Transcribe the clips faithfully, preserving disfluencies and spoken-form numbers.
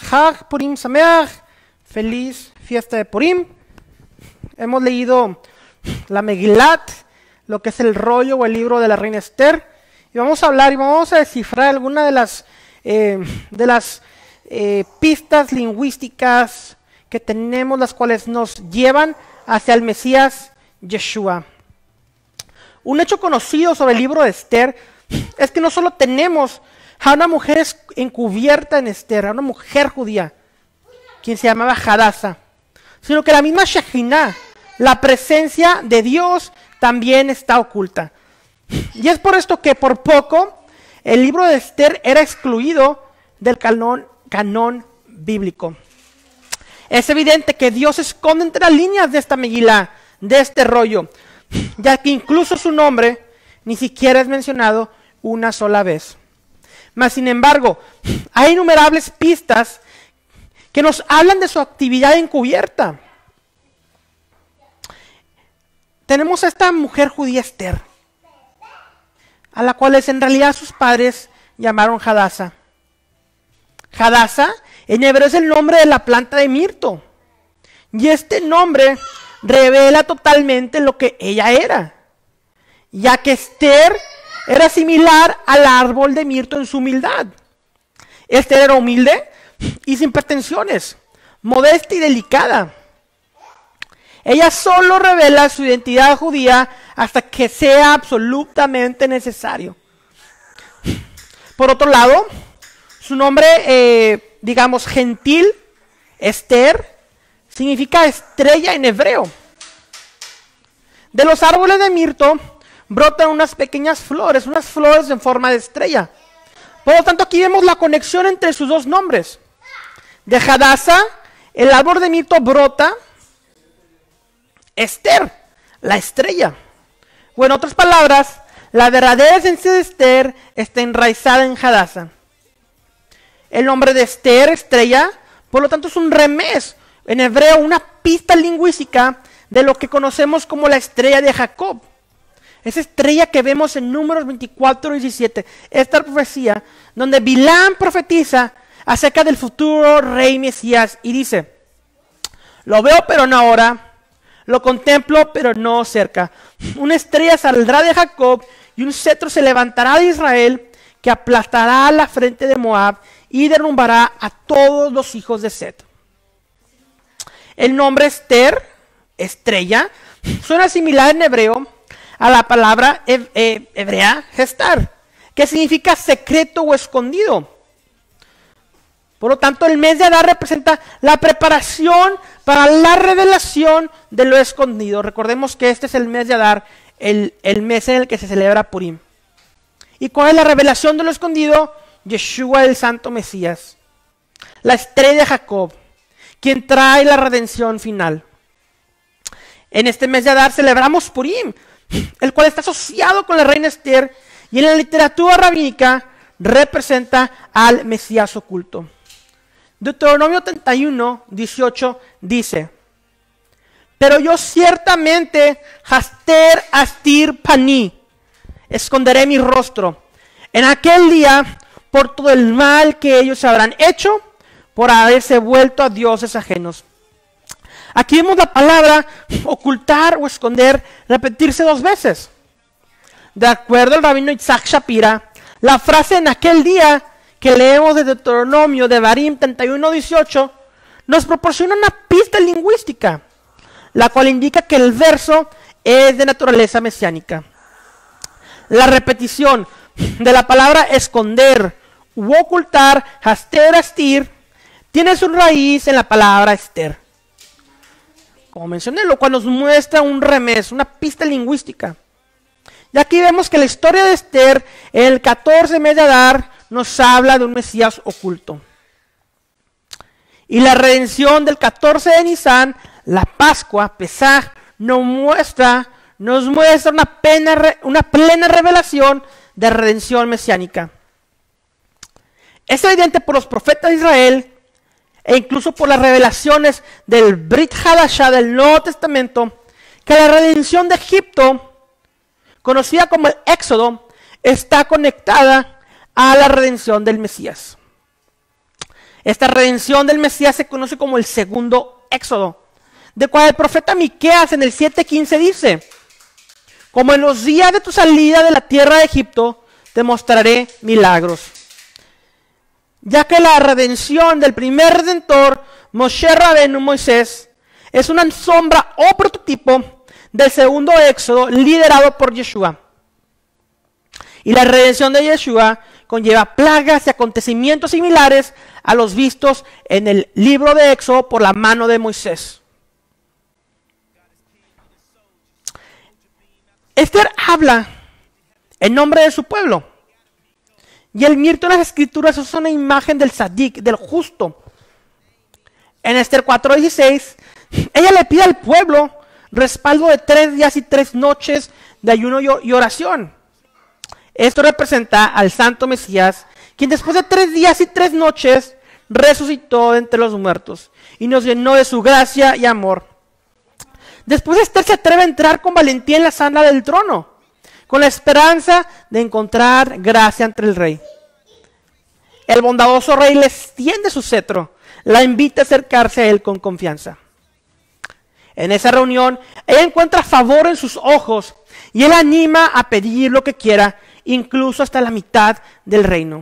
Hag Purim Sameach, feliz fiesta de Purim. Hemos leído la Megilat, lo que es el rollo o el libro de la reina Esther, y vamos a hablar y vamos a descifrar algunas de las, eh, de las eh, pistas lingüísticas que tenemos, las cuales nos llevan hacia el Mesías Yeshua. Un hecho conocido sobre el libro de Esther es que no solo tenemos a una mujer encubierta en Esther, a una mujer judía, quien se llamaba Hadasa, sino que la misma Shejinah, la presencia de Dios, también está oculta. Y es por esto que por poco el libro de Esther era excluido del canón, canón bíblico. Es evidente que Dios se esconde entre las líneas de esta Megilá, de este rollo, ya que incluso su nombre ni siquiera es mencionado una sola vez. Mas, sin embargo, hay innumerables pistas que nos hablan de su actividad encubierta. Tenemos a esta mujer judía Esther, a la cual en realidad sus padres llamaron Hadasa. Hadasa en hebreo es el nombre de la planta de mirto, y este nombre revela totalmente lo que ella era, ya que Esther era similar al árbol de mirto en su humildad. Esther era humilde y sin pretensiones, modesta y delicada. Ella solo revela su identidad judía hasta que sea absolutamente necesario. Por otro lado, su nombre, eh, digamos, gentil, Esther, significa estrella en hebreo. De los árboles de mirto brotan unas pequeñas flores, unas flores en forma de estrella. Por lo tanto, aquí vemos la conexión entre sus dos nombres. De Hadasa, el árbol de mirto brota Esther, la estrella. O en otras palabras, la verdadera esencia de Esther está enraizada en Hadasa. El nombre de Esther, estrella, por lo tanto es un remés, en hebreo una pista lingüística de lo que conocemos como la estrella de Jacob. Esa estrella que vemos en Números veinticuatro diecisiete, esta profecía, donde Bilam profetiza acerca del futuro rey Mesías y dice: lo veo pero no ahora, lo contemplo, pero no cerca. Una estrella saldrá de Jacob y un cetro se levantará de Israel, que aplastará la frente de Moab y derrumbará a todos los hijos de Set. El nombre Esther, estrella, suena similar en hebreo a la palabra he- he- hebrea gestar, que significa secreto o escondido. Por lo tanto, el mes de Adar representa la preparación para la revelación de lo escondido. Recordemos que este es el mes de Adar, el, el mes en el que se celebra Purim. ¿Y cuál es la revelación de lo escondido? Yeshua, el Santo Mesías, la estrella de Jacob, quien trae la redención final. En este mes de Adar celebramos Purim, el cual está asociado con la reina Esther y en la literatura rabínica representa al Mesías oculto. Deuteronomio treinta y uno, dieciocho dice: pero yo ciertamente, Haster Astir Paní, esconderé mi rostro en aquel día por todo el mal que ellos habrán hecho por haberse vuelto a dioses ajenos. Aquí vemos la palabra ocultar o esconder repetirse dos veces. De acuerdo al rabino Isaac Shapira, la frase en aquel día que leemos de Deuteronomio de Barim treinta y uno dieciocho nos proporciona una pista lingüística, la cual indica que el verso es de naturaleza mesiánica. La repetición de la palabra esconder u ocultar, haster astir, tiene su raíz en la palabra Esther. Como mencioné, lo cual nos muestra un remés, una pista lingüística. Y aquí vemos que la historia de Esther, en el catorce mes de Adar, nos habla de un Mesías oculto. Y la redención del catorce de Nisan, la Pascua, Pesaj, nos muestra, nos muestra una, plena, una plena revelación de redención mesiánica. Es evidente por los profetas de Israel e incluso por las revelaciones del Brit Hadashah del Nuevo Testamento que la redención de Egipto, conocida como el Éxodo, está conectada a la redención del Mesías. Esta redención del Mesías se conoce como el segundo éxodo, de cual el profeta Miqueas en el siete quince dice: como en los días de tu salida de la tierra de Egipto, te mostraré milagros. Ya que la redención del primer redentor, Moshe Rabenu, Moisés, es una sombra o prototipo del segundo éxodo liderado por Yeshua. Y la redención de Yeshua conlleva plagas y acontecimientos similares a los vistos en el libro de Éxodo por la mano de Moisés. Esther habla en nombre de su pueblo. Y el mirto en las escrituras es una imagen del Sadik, del justo. En Esther cuatro dieciséis, ella le pide al pueblo respaldo de tres días y tres noches de ayuno y oración. Esto representa al santo Mesías, quien después de tres días y tres noches resucitó de entre los muertos y nos llenó de su gracia y amor. Después Esther se atreve a entrar con valentía en la sala del trono, con la esperanza de encontrar gracia ante el rey. El bondadoso rey le extiende su cetro, la invita a acercarse a él con confianza. En esa reunión, ella encuentra favor en sus ojos y él anima a pedir lo que quiera, incluso hasta la mitad del reino.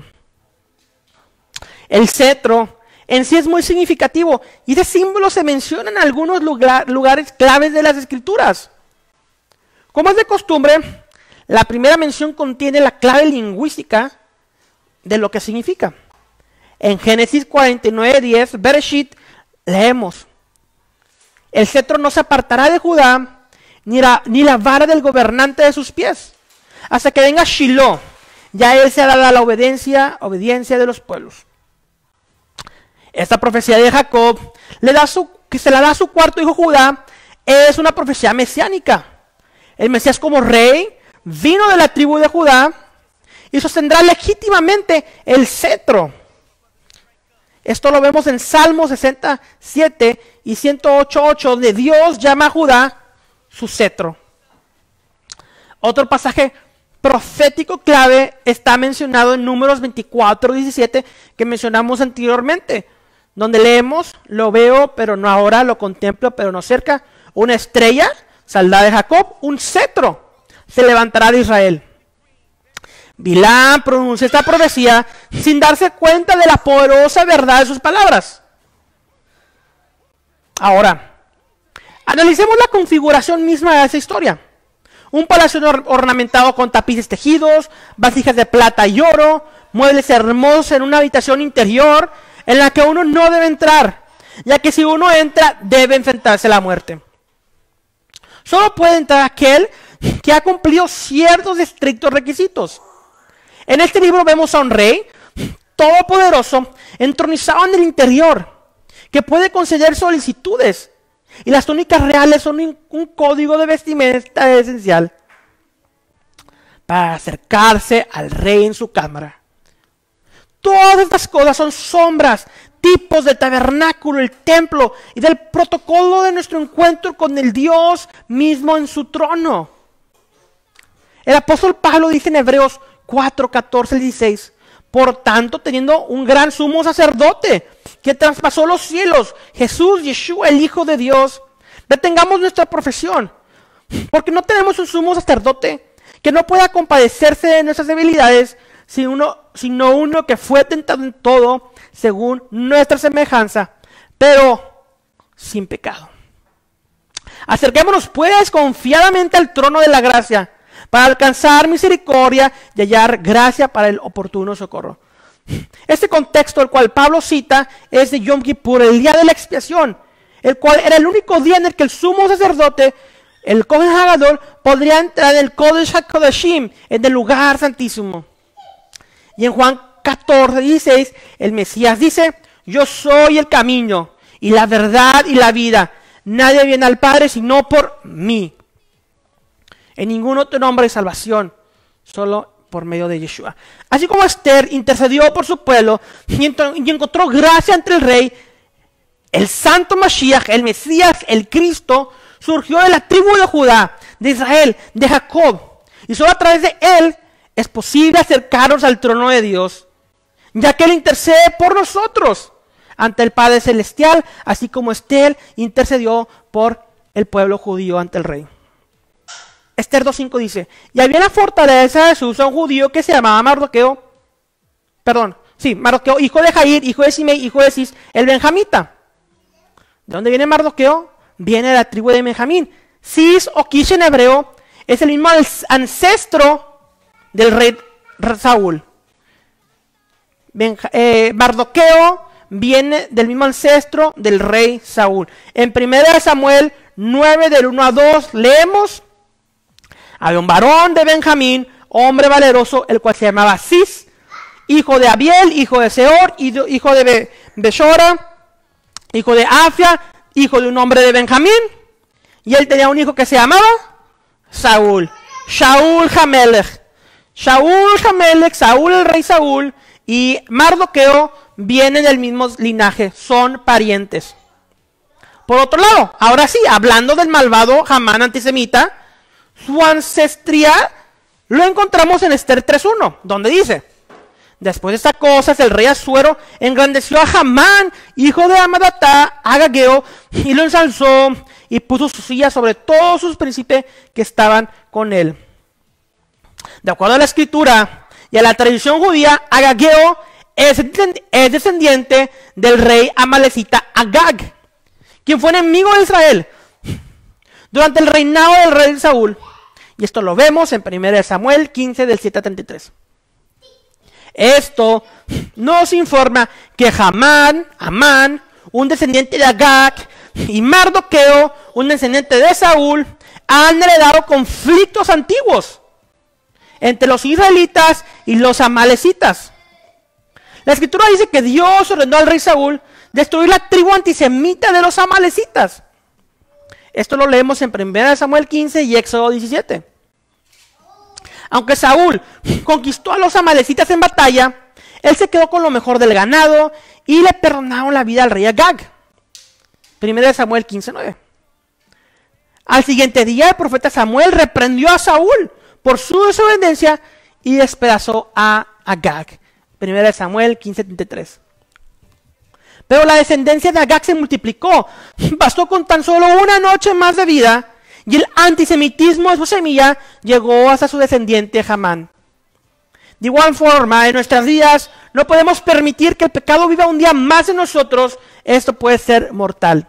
El cetro en sí es muy significativo y de símbolo se menciona en algunos lugar, lugares claves de las escrituras. Como es de costumbre, la primera mención contiene la clave lingüística de lo que significa. En Génesis cuarenta y nueve diez, Bereshit, leemos: el cetro no se apartará de Judá, ni la, ni la vara del gobernante de sus pies, hasta que venga Shiloh, ya él se hará la obediencia, obediencia de los pueblos. Esta profecía de Jacob, le da su, que se la da a su cuarto hijo Judá, es una profecía mesiánica. El Mesías como rey vino de la tribu de Judá y sostendrá legítimamente el cetro. Esto lo vemos en Salmo sesenta y siete y ciento ocho ocho, donde Dios llama a Judá su cetro. Otro pasaje profético clave está mencionado en Números veinticuatro diecisiete, que mencionamos anteriormente, donde leemos: lo veo, pero no ahora, lo contemplo, pero no cerca. Una estrella saldrá de Jacob, un cetro se levantará de Israel. Bilam pronuncia esta profecía sin darse cuenta de la poderosa verdad de sus palabras. Ahora, analicemos la configuración misma de esa historia. Un palacio ornamentado con tapices tejidos, vasijas de plata y oro, muebles hermosos en una habitación interior en la que uno no debe entrar, ya que si uno entra debe enfrentarse a la muerte. Solo puede entrar aquel que ha cumplido ciertos estrictos requisitos. En este libro vemos a un rey todopoderoso entronizado en el interior, que puede conceder solicitudes, y las túnicas reales son un, un código de vestimenta esencial para acercarse al rey en su cámara. Todas estas cosas son sombras, tipos del tabernáculo, el templo y del protocolo de nuestro encuentro con el Dios mismo en su trono. El apóstol Pablo dice en Hebreos cuatro, catorce al dieciséis: por tanto, teniendo un gran sumo sacerdote que traspasó los cielos, Jesús, Yeshua, el Hijo de Dios, retengamos nuestra profesión, porque no tenemos un sumo sacerdote que no pueda compadecerse de nuestras debilidades, sino uno, sino uno que fue tentado en todo según nuestra semejanza, pero sin pecado. Acerquémonos pues confiadamente al trono de la gracia, para alcanzar misericordia y hallar gracia para el oportuno socorro. Este contexto, el cual Pablo cita, es de Yom Kippur, el día de la expiación, el cual era el único día en el que el sumo sacerdote, el Kohen Hagadol, podría entrar en el Kodesh HaKodashim, en el lugar santísimo. Y en Juan catorce, dieciséis, el Mesías dice: yo soy el camino y la verdad y la vida. Nadie viene al Padre sino por mí. En ningún otro nombre de salvación, solo por medio de Yeshua. Así como Esther intercedió por su pueblo y, y encontró gracia ante el rey, el santo Mashiach, el Mesías, el Cristo, surgió de la tribu de Judá, de Israel, de Jacob. Y solo a través de él es posible acercarnos al trono de Dios, ya que él intercede por nosotros. ante el Padre Celestial, así como Esther intercedió por el pueblo judío ante el rey. Esther dos cinco dice, y había en la fortaleza de Susa un judío que se llamaba Mardoqueo, perdón, sí, Mardoqueo, hijo de Jair, hijo de Simei, hijo de Cis, el benjamita. ¿De dónde viene Mardoqueo? Viene de la tribu de Benjamín. Cis o Kish en hebreo es el mismo ancestro del rey Saúl. Benja, eh, Mardoqueo viene del mismo ancestro del rey Saúl. En primera de Samuel nueve del uno a dos leemos, había un varón de Benjamín, hombre valeroso, el cual se llamaba Cis, hijo de Abiel, hijo de Seor, hijo de Be Beshora, hijo de Afia, hijo de un hombre de Benjamín, y él tenía un hijo que se llamaba Saúl, Shaul Hamelech, Shaul Hamelech, Saúl el rey Saúl, y Mardoqueo vienen del mismo linaje, son parientes. Por otro lado, ahora sí, hablando del malvado Hamán antisemita, su ancestría lo encontramos en Esther tres uno, donde dice, después de estas cosas, el rey Asuero engrandeció a Hamán, hijo de Amadatá, Agageo, y lo ensalzó y puso su silla sobre todos sus príncipes que estaban con él. De acuerdo a la escritura y a la tradición judía, Agageo es, es descendiente del rey amalecita Agag, quien fue enemigo de Israel durante el reinado del rey Saúl. Y esto lo vemos en primera de Samuel quince del siete al treinta y tres. Esto nos informa que Hamán, Amán, un descendiente de Agag, y Mardoqueo, un descendiente de Saúl, han heredado conflictos antiguos entre los israelitas y los amalecitas. La escritura dice que Dios ordenó al rey Saúl destruir la tribu antisemita de los amalecitas. Esto lo leemos en primera de Samuel quince y Éxodo diecisiete. Aunque Saúl conquistó a los amalecitas en batalla, él se quedó con lo mejor del ganado y le perdonaron la vida al rey Agag. primera de Samuel quince nueve. Al siguiente día, el profeta Samuel reprendió a Saúl por su desobediencia y despedazó a Agag. primera de Samuel quince treinta y tres. Pero la descendencia de Agag se multiplicó. Bastó con tan solo una noche más de vida y el antisemitismo de su semilla llegó hasta su descendiente Hamán. De igual forma, en nuestras vidas no podemos permitir que el pecado viva un día más en nosotros. Esto puede ser mortal.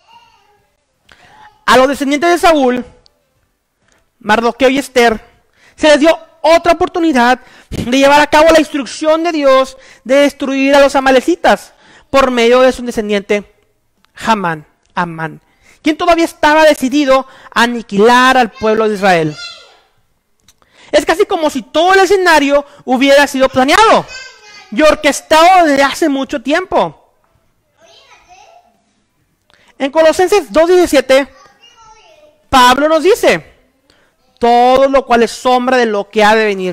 A los descendientes de Saúl, Mardoqueo y Esther, se les dio otra oportunidad de llevar a cabo la instrucción de Dios de destruir a los amalecitas por medio de su descendiente Hamán, Amán, quien todavía estaba decidido a aniquilar al pueblo de Israel. Es casi como si todo el escenario hubiera sido planeado y orquestado desde hace mucho tiempo. En Colosenses dos diecisiete, Pablo nos dice, todo lo cual es sombra de lo que ha de venir.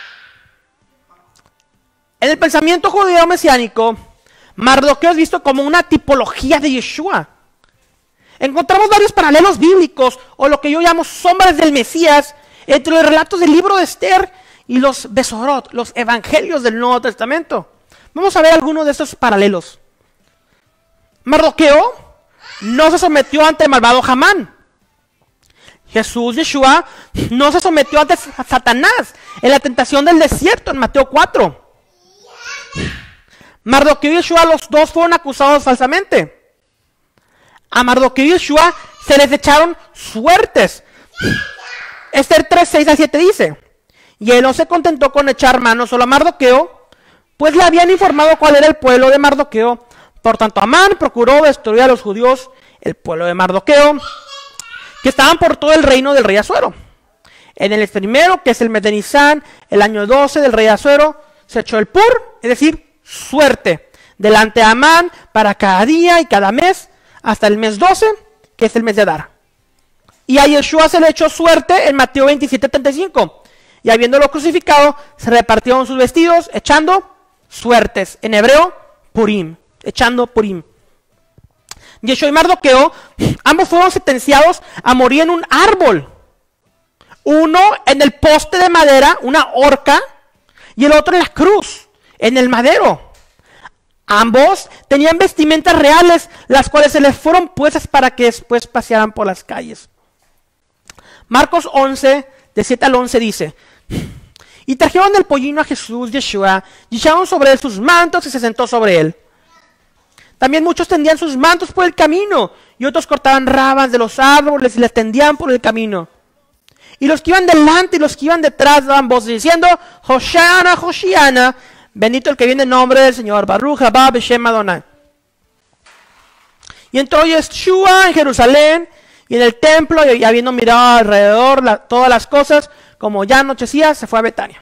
En el pensamiento judío mesiánico, Mardoqueo es visto como una tipología de Yeshua. Encontramos varios paralelos bíblicos, o lo que yo llamo sombras del Mesías, entre los relatos del libro de Esther y los Besorot, los evangelios del Nuevo Testamento. Vamos a ver algunos de estos paralelos. Mardoqueo no se sometió ante el malvado Hamán. Jesús, Yeshua, no se sometió ante Satanás en la tentación del desierto en Mateo cuatro. Mardoqueo y Yeshua, los dos fueron acusados falsamente. A Mardoqueo y Yeshua se les echaron suertes. Esther tres, seis a siete dice, y él no se contentó con echar mano solo a Mardoqueo, pues le habían informado cuál era el pueblo de Mardoqueo. Por tanto, Amán procuró destruir a los judíos, el pueblo de Mardoqueo, que estaban por todo el reino del rey Asuero. En el primero, que es el mes de Nisán, el año doce del rey Asuero, se echó el pur, es decir, suerte, delante de Amán para cada día y cada mes, hasta el mes doce, que es el mes de Adar. Y a Yeshua se le echó suerte en Mateo veintisiete, treinta y cinco. Y habiéndolo crucificado, se repartieron sus vestidos, echando suertes. En hebreo, Purim, echando Purim. Yeshua y Mardoqueo, ambos fueron sentenciados a morir en un árbol. Uno en el poste de madera, una horca, y el otro en la cruz, en el madero. Ambos tenían vestimentas reales, las cuales se les fueron puestas para que después pasearan por las calles. Marcos once, de siete al once dice: y trajeron del pollino a Jesús, Yeshua, y echaron sobre él sus mantos y se sentó sobre él. También muchos tendían sus mantos por el camino, y otros cortaban ramas de los árboles y las tendían por el camino. Y los que iban delante y los que iban detrás daban voces diciendo: Hoshana, Hoshiana, bendito el que viene en nombre del Señor, Baruch haba b'shem Adonai. Y entró Yeshua en Jerusalén y en el templo, y habiendo mirado alrededor la, todas las cosas, como ya anochecía, se fue a Betania.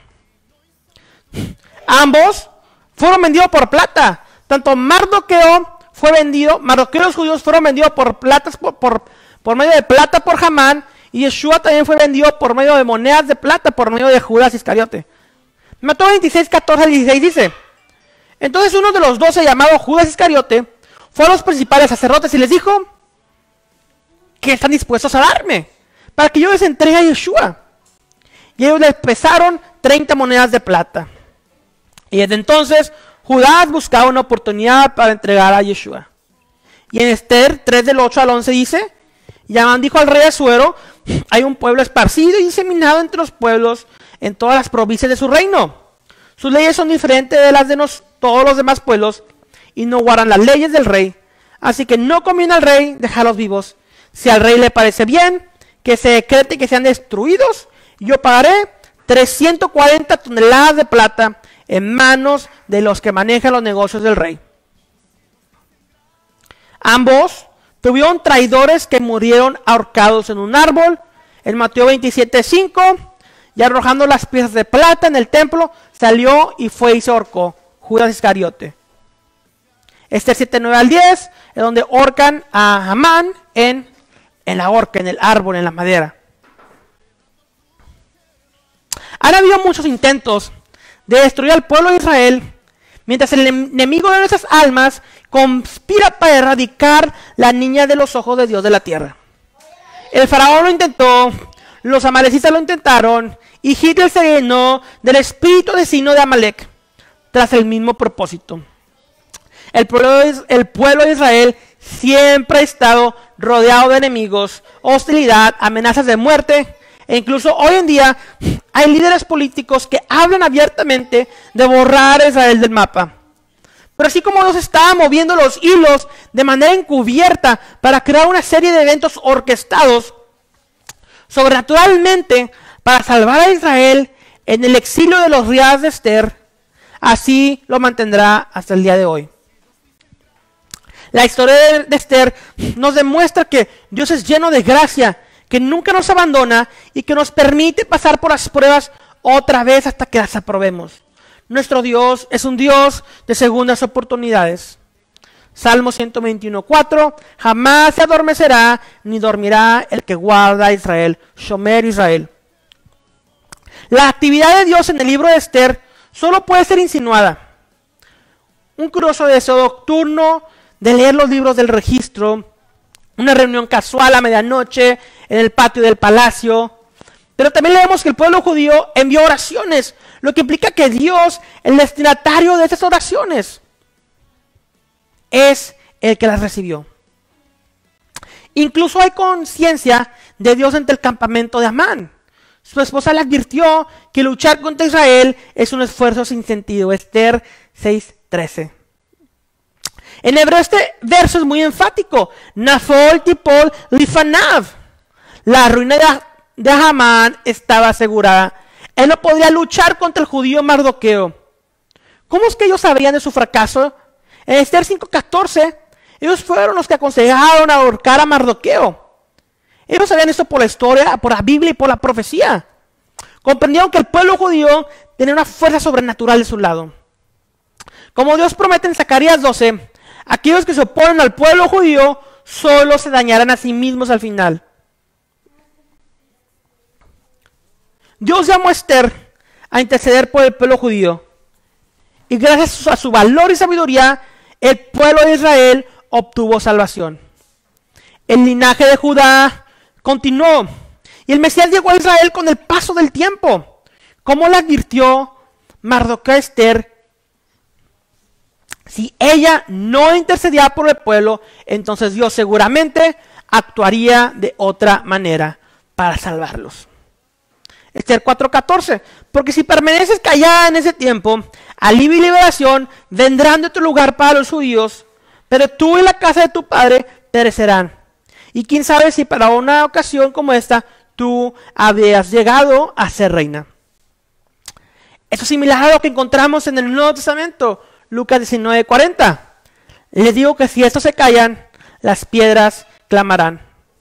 Ambos fueron vendidos por plata. Tanto Mardoqueo fue vendido, Mardoqueo y los judíos fueron vendidos por plata, por, por, por medio de plata por Hamán, y Yeshua también fue vendido por medio de monedas de plata, por medio de Judas Iscariote. Mateo veintiséis, catorce al dieciséis dice: entonces uno de los doce, llamado Judas Iscariote, fue a los principales sacerdotes y les dijo: ¿qué están dispuestos a darme para que yo les entregue a Yeshua? Y ellos les pesaron treinta monedas de plata. Y desde entonces Judas buscaba una oportunidad para entregar a Yeshua. Y en Esther tres del ocho al once dice: y Amán dijo al rey Asuero: hay un pueblo esparcido y diseminado entre los pueblos en todas las provincias de su reino. Sus leyes son diferentes de las de nos, todos los demás pueblos, y no guardan las leyes del rey. Así que no conviene al rey dejarlos vivos. Si al rey le parece bien que se decrete que sean destruidos, yo pagaré trescientas cuarenta toneladas de plata en manos de los que manejan los negocios del rey. Ambos tuvieron traidores que murieron ahorcados en un árbol. En Mateo veintisiete, cinco, y arrojando las piezas de plata en el templo, salió y fue y se ahorcó. Judas Iscariote. Esther siete, nueve al diez, es donde ahorcan a Amán en, en la horca, en el árbol, en la madera. Han habido muchos intentos de destruir al pueblo de Israel, mientras el enemigo de nuestras almas conspira para erradicar la niña de los ojos de Dios de la tierra. El faraón lo intentó, los amalecitas lo intentaron, y Hitler se llenó del espíritu asesino de Amalek, tras el mismo propósito. El pueblo, de, el pueblo de Israel siempre ha estado rodeado de enemigos, hostilidad, amenazas de muerte, e incluso hoy en día hay líderes políticos que hablan abiertamente de borrar a Israel del mapa. Pero así como Dios está moviendo los hilos de manera encubierta para crear una serie de eventos orquestados sobrenaturalmente para salvar a Israel en el exilio de los días de Esther, así lo mantendrá hasta el día de hoy. La historia de Esther nos demuestra que Dios es lleno de gracia, que nunca nos abandona y que nos permite pasar por las pruebas otra vez hasta que las aprobemos. Nuestro Dios es un Dios de segundas oportunidades. Salmo ciento veintiuno, cuatro, jamás se adormecerá ni dormirá el que guarda a Israel. Shomer Israel. La actividad de Dios en el libro de Esther solo puede ser insinuada. Un curioso deseo nocturno de leer los libros del registro, una reunión casual a medianoche en el patio del palacio. Pero también leemos que el pueblo judío envió oraciones, lo que implica que Dios, el destinatario de esas oraciones, es el que las recibió. Incluso hay conciencia de Dios entre el campamento de Amán. Su esposa le advirtió que luchar contra Israel es un esfuerzo sin sentido. Esther seis, trece. En hebreo este verso es muy enfático. Nafol tipol lifanav. La ruina de, de Amán estaba asegurada. Él no podría luchar contra el judío Mardoqueo. ¿Cómo es que ellos sabían de su fracaso? En Esther cinco, catorce, ellos fueron los que aconsejaron ahorcar a Mardoqueo. Ellos sabían esto por la historia, por la Biblia y por la profecía. Comprendieron que el pueblo judío tenía una fuerza sobrenatural de su lado. Como Dios promete en Zacarías doce, aquellos que se oponen al pueblo judío solo se dañarán a sí mismos al final. Dios llamó a Esther a interceder por el pueblo judío. Y gracias a su valor y sabiduría, el pueblo de Israel obtuvo salvación. El linaje de Judá continuó. Y el Mesías llegó a Israel con el paso del tiempo. Como le advirtió Mardoqueo a Esther, Si ella no intercedía por el pueblo, entonces Dios seguramente actuaría de otra manera para salvarlos. Esther cuatro catorce. Porque si permaneces callada en ese tiempo, alivio y liberación vendrán de otro lugar para los judíos, pero tú y la casa de tu padre perecerán. Y quién sabe si para una ocasión como esta tú habías llegado a ser reina. Eso es similar a lo que encontramos en el Nuevo Testamento, Lucas diecinueve cuarenta. Les digo que si estos se callan, las piedras clamarán.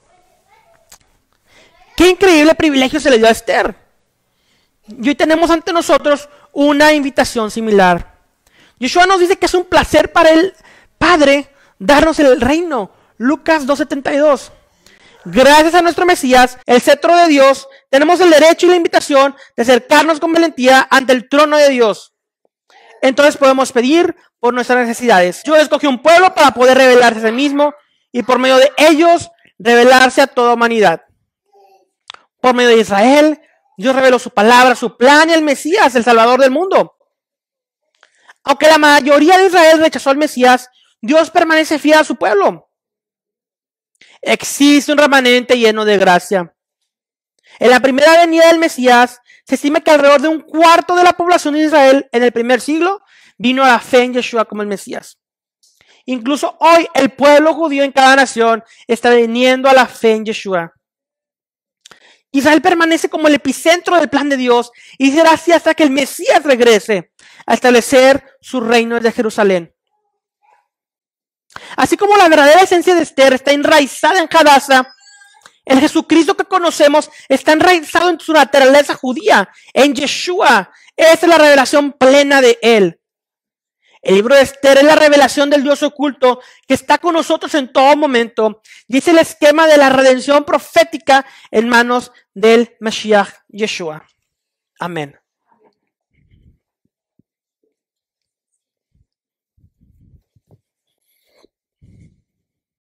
Qué increíble privilegio se le dio a Esther. Y hoy tenemos ante nosotros una invitación similar. Yeshua nos dice que es un placer para el Padre darnos el reino. Lucas dos setenta y dos. Gracias a nuestro Mesías, el cetro de Dios, tenemos el derecho y la invitación de acercarnos con valentía ante el trono de Dios. Entonces podemos pedir por nuestras necesidades. Dios escogió un pueblo para poder revelarse a sí mismo y por medio de ellos revelarse a toda humanidad. Por medio de Israel, Dios reveló su palabra, su plan y el Mesías, el Salvador del mundo. Aunque la mayoría de Israel rechazó al Mesías, Dios permanece fiel a su pueblo. Existe un remanente lleno de gracia. En la primera venida del Mesías, se estima que alrededor de un cuarto de la población de Israel en el primer siglo vino a la fe en Yeshua como el Mesías. Incluso hoy el pueblo judío en cada nación está viniendo a la fe en Yeshua. Israel permanece como el epicentro del plan de Dios y será así hasta que el Mesías regrese a establecer su reino desde Jerusalén. Así como la verdadera esencia de Esther está enraizada en Hadassah, el Jesucristo que conocemos está enraizado en su naturaleza judía, en Yeshua. Esa es la revelación plena de Él. El libro de Esther es la revelación del Dios oculto que está con nosotros en todo momento y es el esquema de la redención profética en manos del Mashiach Yeshua. Amén.